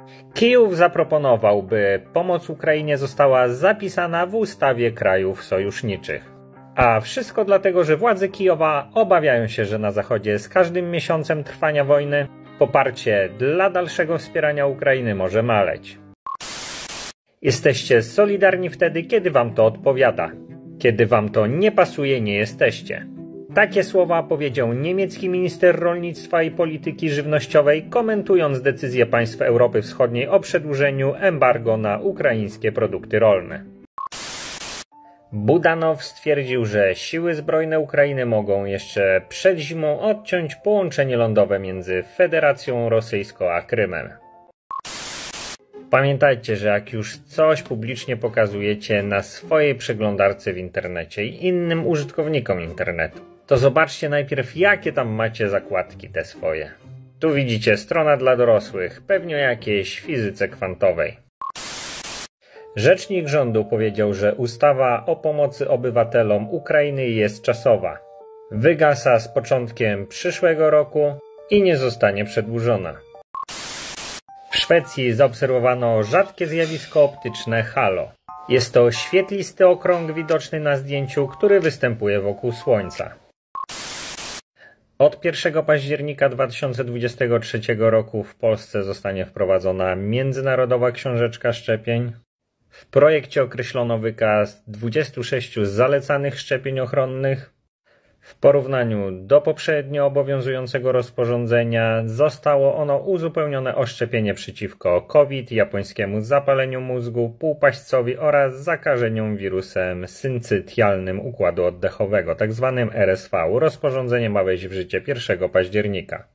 Kijów zaproponował, by pomoc Ukrainie została zapisana w ustawie krajów sojuszniczych. A wszystko dlatego, że władze Kijowa obawiają się, że na Zachodzie z każdym miesiącem trwania wojny poparcie dla dalszego wspierania Ukrainy może maleć. Jesteście solidarni wtedy, kiedy wam to odpowiada. Kiedy wam to nie pasuje, nie jesteście. Takie słowa powiedział niemiecki minister rolnictwa i polityki żywnościowej, komentując decyzję państw Europy Wschodniej o przedłużeniu embargo na ukraińskie produkty rolne. Budanow stwierdził, że siły zbrojne Ukrainy mogą jeszcze przed zimą odciąć połączenie lądowe między Federacją Rosyjską a Krymem. Pamiętajcie, że jak już coś publicznie pokazujecie na swojej przeglądarce w internecie i innym użytkownikom internetu, to zobaczcie najpierw, jakie tam macie zakładki te swoje. Tu widzicie strona dla dorosłych, pewnie o jakiejś fizyce kwantowej. Rzecznik rządu powiedział, że ustawa o pomocy obywatelom Ukrainy jest czasowa. Wygasa z początkiem przyszłego roku i nie zostanie przedłużona. W Szwecji zaobserwowano rzadkie zjawisko optyczne halo. Jest to świetlisty okrąg widoczny na zdjęciu, który występuje wokół Słońca. Od 1 października 2023 roku w Polsce zostanie wprowadzona międzynarodowa książeczka szczepień. W projekcie określono wykaz 26 zalecanych szczepień ochronnych. W porównaniu do poprzednio obowiązującego rozporządzenia zostało ono uzupełnione o szczepienie przeciwko COVID, japońskiemu zapaleniu mózgu, półpaśćcowi oraz zakażeniom wirusem syncytialnym układu oddechowego, tzw. RSV. Rozporządzenie ma wejść w życie 1 października.